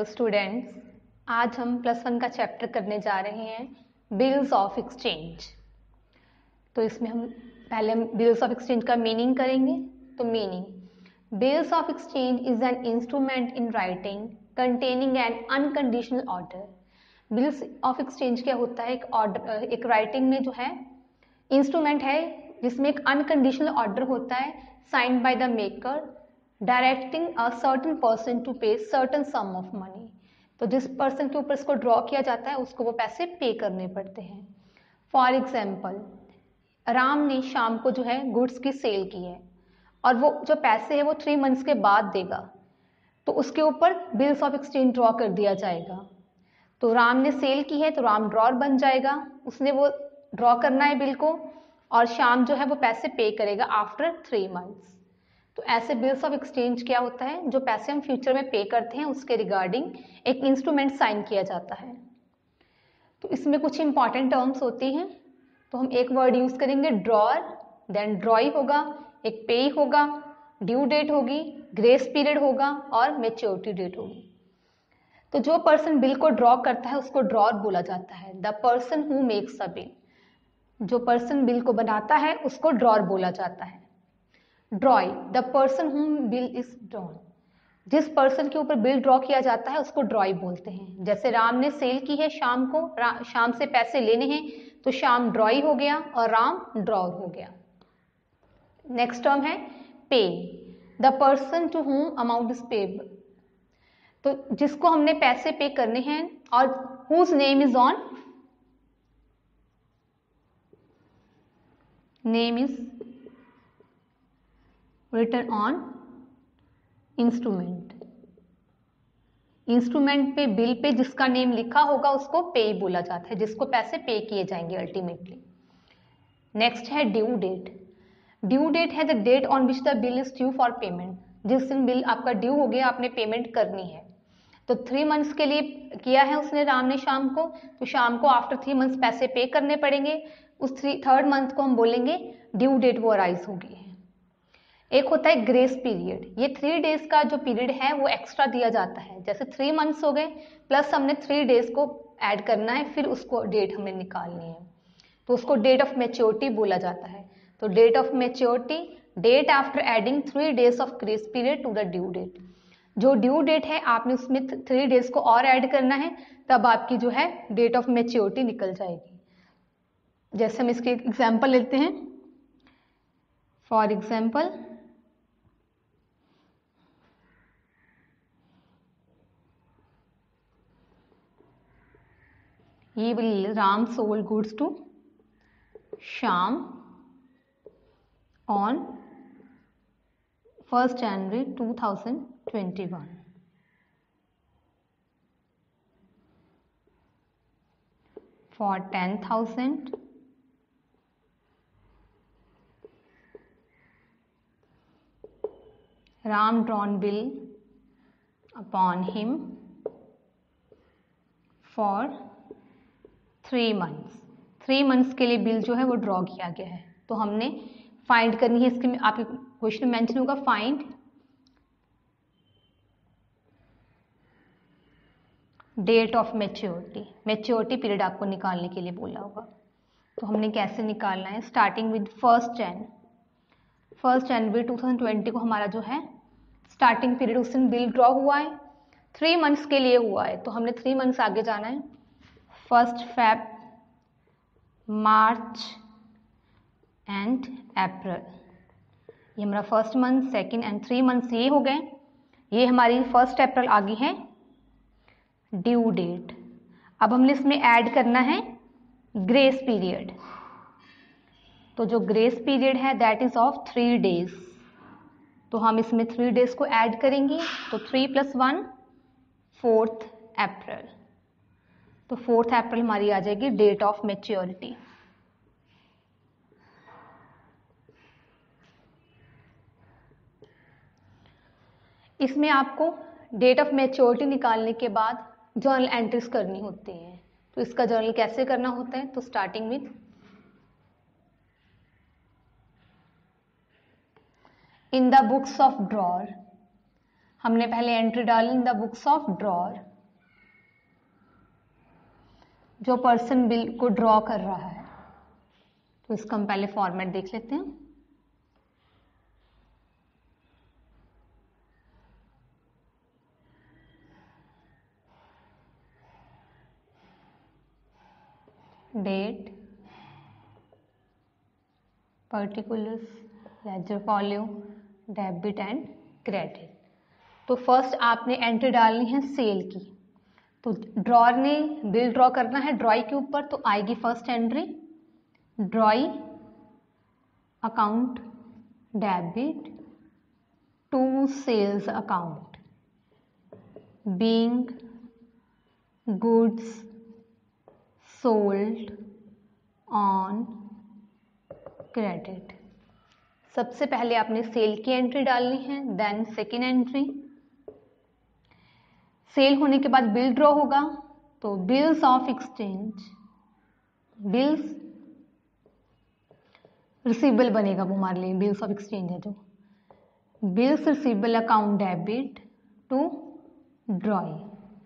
Hello students, आज हम +1 का चैप्टर करने जा रहे हैं बिल्स ऑफ एक्सचेंज। तो इसमें हम पहले बिल्स ऑफ एक्सचेंज का मीनिंग करेंगे। तो meaning, bills of exchange is an instrument in writing containing an unconditional order. Bills of exchange क्या होता है? एक ऑर्डर, एक राइटिंग में जो है इंस्ट्रूमेंट है जिसमें एक अनकंडीशनल ऑर्डर होता है signed by the maker directing a certain person to pay certain sum of money. तो जिस पर्सन के ऊपर इसको ड्रॉ किया जाता है उसको वो पैसे पे करने पड़ते हैं। फॉर एग्जाम्पल, राम ने शाम को जो है गुड्स की सेल की है और वो जो पैसे है वो 3 मंथ्स के बाद देगा, तो उसके ऊपर बिल्स ऑफ एक्सचेंज ड्रॉ कर दिया जाएगा। तो राम ने सेल की है तो राम ड्रॉर बन जाएगा, उसने वो ड्रॉ करना है बिल को, और शाम जो है वो पैसे पे करेगा आफ्टर 3 मंथ्स। तो ऐसे बिल्स ऑफ एक्सचेंज क्या होता है? जो पैसे हम फ्यूचर में पे करते हैं उसके रिगार्डिंग एक इंस्ट्रूमेंट साइन किया जाता है। तो इसमें कुछ इंपॉर्टेंट टर्म्स होती हैं। तो हम एक वर्ड यूज करेंगे ड्रॉर, देन ड्रॉई होगा, एक पे होगा, ड्यू डेट होगी, ग्रेस पीरियड होगा और मैच्योरिटी डेट होगी। तो जो पर्सन बिल को ड्रॉ करता है उसको ड्रॉर बोला जाता है। The person who makes a bill, जो पर्सन बिल को बनाता है उसको ड्रॉर बोला जाता है। Drawee, the person whom bill is drawn, जिस पर्सन के ऊपर बिल ड्रॉ किया जाता है उसको ड्रॉई बोलते हैं। जैसे राम ने सेल की है शाम को, शाम से पैसे लेने हैं तो शाम ड्रॉई हो गया और राम ड्रॉर हो गया। नेक्स्ट टर्म है payee, the person to whom amount is payable, तो जिसको हमने पैसे पे करने हैं और whose name is on, name is written on instrument. Instrument पे, बिल पे जिसका नेम लिखा होगा उसको पे बोला जाता है, जिसको पैसे पे किए जाएंगे अल्टीमेटली। नेक्स्ट है ड्यू डेट। ड्यू डेट है the date on which the bill is due for payment, जिस दिन बिल आपका ड्यू हो गया, आपने पेमेंट करनी है। तो 3 मंथ्स के लिए किया है उसने, राम ने शाम को, तो शाम को आफ्टर 3 मंथ्स पैसे पे करने पड़ेंगे। उस 3rd मंथ को हम बोलेंगे ड्यू डेट वो अराइज होगी। एक होता है ग्रेस पीरियड, ये 3 डेज का जो पीरियड है वो एक्स्ट्रा दिया जाता है। जैसे 3 मंथ्स हो गए प्लस हमने 3 डेज को ऐड करना है, फिर उसको डेट हमें निकालनी है, तो उसको डेट ऑफ मैच्योरिटी बोला जाता है। तो date of maturity, date after adding 3 days of grace period to the due date. जो ड्यू डेट है आपने उसमें 3 डेज को और ऐड करना है, तब आपकी जो है डेट ऑफ मैच्योरिटी निकल जाएगी। जैसे हम इसके एग्जाम्पल लेते हैं। फॉर एग्जाम्पल, ये will Ram sold goods to Shyam on 1st January 2021 for 10,000 Ram drawn bill upon him for 3 months. 3 months के लिए बिल जो है वो ड्रॉ किया गया है। तो हमने फाइंड करनी है, इसके आपके क्वेश्चन मेंशन होगा find date of maturity. Maturity period आपको निकालने के लिए बोला होगा। तो हमने कैसे निकालना है? स्टार्टिंग विद 1st जनवरी 2020 को हमारा जो है स्टार्टिंग पीरियड, उस दिन बिल ड्रॉ हुआ है, 3 मंथ्स के लिए हुआ है, तो हमने 3 मंथ्स आगे जाना है। 1st Feb, March and April, ये हमारा 1st month, 2nd and 3 months ये हो गए। ये हमारी 1st अप्रैल आ गई है ड्यू डेट। अब हमने इसमें ऐड करना है ग्रेस पीरियड। तो जो ग्रेस पीरियड है दैट इज ऑफ 3 डेज, तो हम इसमें 3 डेज को ऐड करेंगे। तो 3 + 1 4th अप्रैल, तो 4th अप्रैल हमारी आ जाएगी डेट ऑफ मैच्योरिटी। इसमें आपको डेट ऑफ मैच्योरिटी निकालने के बाद जर्नल एंट्रीज करनी होती हैं। तो इसका जर्नल कैसे करना होता है? तो starting with in the books of drawer, हमने पहले एंट्री डाली in the books of drawer जो पर्सन बिल को ड्रॉ कर रहा है। तो इसका हम पहले फॉर्मेट देख लेते हैं। Date, particulars, ledger folio, debit and credit. तो फर्स्ट आपने एंट्री डालनी है सेल की। तो ड्रॉर ने बिल ड्रॉ करना है ड्रॉई के ऊपर, तो आएगी first entry drawee account debit to sales account being goods sold on credit. सबसे पहले आपने सेल की एंट्री डालनी है, देन सेकेंड एंट्री। सेल होने के बाद बिल ड्रॉ होगा, तो bills of exchange, bills receivable बनेगा वो हमारे लिए, बिल्स ऑफ एक्सचेंज है जो, bills receivable account debit to drawee.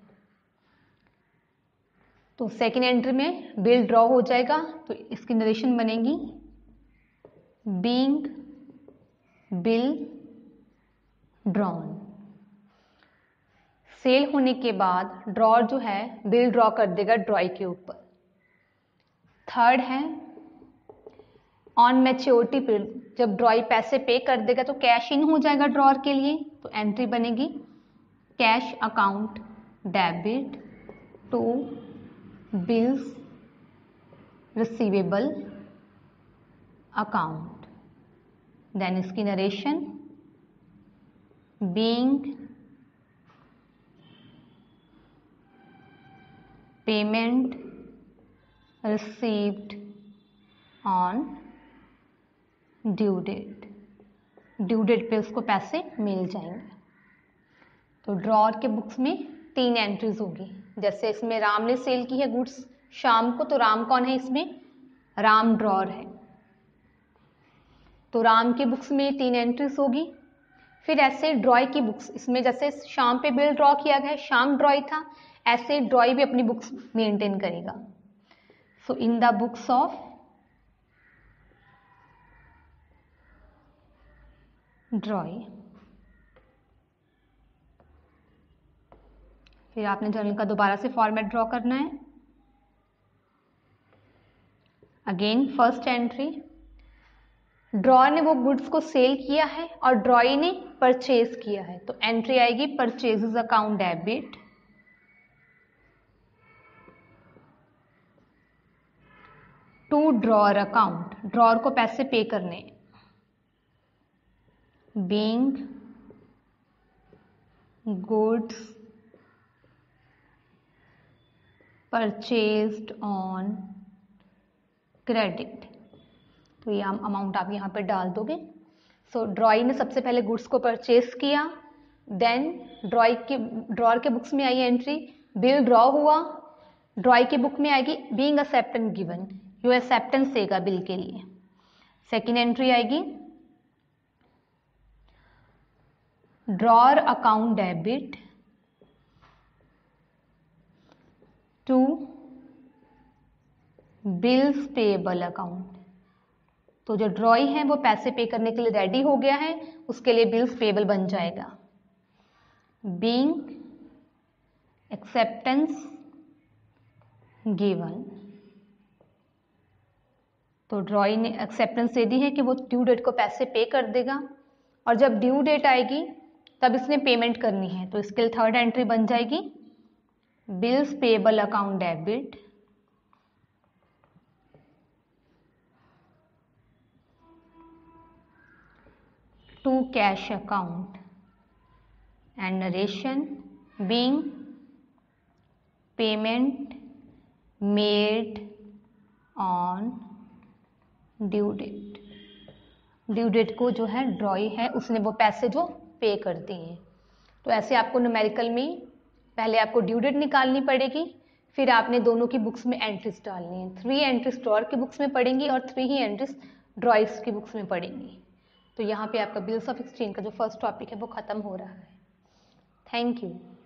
तो सेकेंड एंट्री में बिल ड्रॉ हो जाएगा, तो इसकी नरेशन बनेगी बीइंग बिल ड्रॉन। सेल होने के बाद ड्रॉर जो है बिल ड्रॉ कर देगा ड्रॉई के ऊपर। थर्ड है ऑन मैच्योरिटी पीरियड, जब ड्रॉई पैसे पे कर देगा तो कैश इन हो जाएगा ड्रॉर के लिए, तो एंट्री बनेगी cash account debit to bills receivable account. Then इसकी narration being payment received on due date, due date पे उसको पैसे मिल जाएंगे। तो ड्रॉर के बुक्स में 3 एंट्रीज होगी। जैसे इसमें राम ने सेल की है गुड्स शाम को, तो राम कौन है इसमें, राम ड्रॉर है, तो राम के बुक्स में 3 एंट्रीज होगी। फिर ऐसे ड्रॉय की बुक्स, इसमें जैसे शाम पे बिल ड्रॉ किया गया है, शाम ड्रॉय था, ऐसे ड्रॉय भी अपनी बुक्स मेंटेन करेगा। So in the books of drawee. फिर आपने जर्नल का दोबारा से फॉर्मेट ड्रॉ करना है। अगेन फर्स्ट एंट्री, ड्रॉर ने वो गुड्स को सेल किया है और ड्रॉई ने परचेज किया है, तो एंट्री आएगी purchases account debit to drawer account, drawer को पैसे पे करने, being goods purchased on credit. तो ये अमाउंट आप यहाँ पे डाल दोगे। सो ड्रॉई ने सबसे पहले गुड्स को परचेज किया, देन ड्रॉर के बुक्स में आई एंट्री बिल ड्रॉ हुआ, ड्रॉई के बुक में आएगी बीइंग एक्सेप्टेंस गिवन, यो एक्सेप्टेंस देगा बिल के लिए। सेकेंड एंट्री आएगी drawer account debit to bills payable account, तो जो ड्रॉई है वो पैसे पे करने के लिए रेडी हो गया है, उसके लिए बिल्स पेएबल बन जाएगा बीइंग एक्सेप्टेंस गिवन। तो ड्रॉई ने एक्सेप्टेंस दे दी है कि वो ड्यू डेट को पैसे पे कर देगा, और जब ड्यू डेट आएगी तब इसने पेमेंट करनी है, तो इसके लिए थर्ड एंट्री बन जाएगी bills payable account debit to cash account and narration being payment made on due date. Due date को जो है ड्रॉई है उसने वो पैसे जो पे कर दिए हैं। तो ऐसे आपको न्यूमेरिकल में पहले आपको ड्यू डेट निकालनी पड़ेगी, फिर आपने दोनों की बुक्स में एंट्रीज डालनी है। 3 एंट्रीज ड्रॉर की बुक्स में पड़ेंगी और 3 ही एंट्रीज ड्रॉइज की बुक्स में पड़ेंगी। तो यहाँ पे आपका बिल्स ऑफ एक्सचेंज का जो फर्स्ट टॉपिक है वो खत्म हो रहा है। Thank you.